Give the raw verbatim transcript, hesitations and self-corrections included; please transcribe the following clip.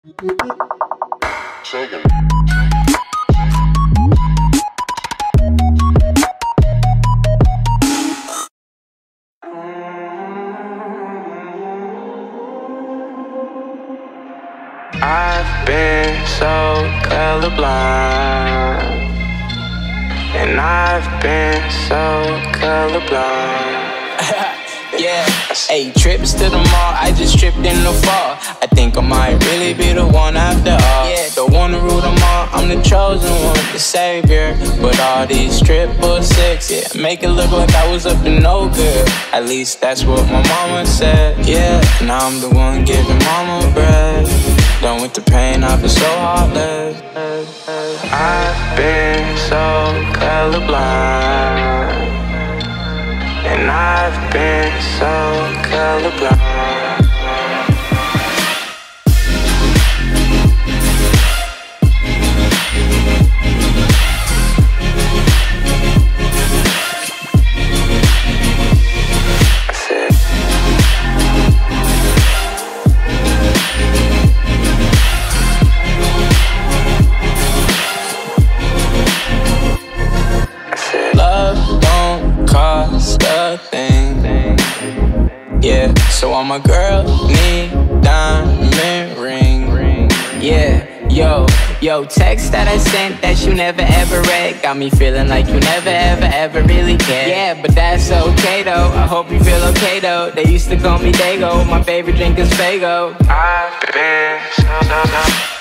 Shaking. I've been so colorblind, and I've been so colorblind. Yeah, hey, trips to the mall, I just tripped in the fall. I think I might really be the one after all. Yeah, don't wanna rule them all, I'm the chosen one, the savior. But all these triple six, yeah, make it look like I was up to no good. At least that's what my mama said, yeah. Now I'm the one giving mama bread. Done with the pain, I've been so heartless. I've been so colorblind, and I've been so colorblind. Cost a thing, yeah. So all my girl need diamond ring, yeah. Yo, yo, text that I sent that you never ever read got me feeling like you never ever ever really cared. Yeah, but that's okay though. I hope you feel okay though. They used to call me Dago. My favorite drink is Fago. I've been so, so, so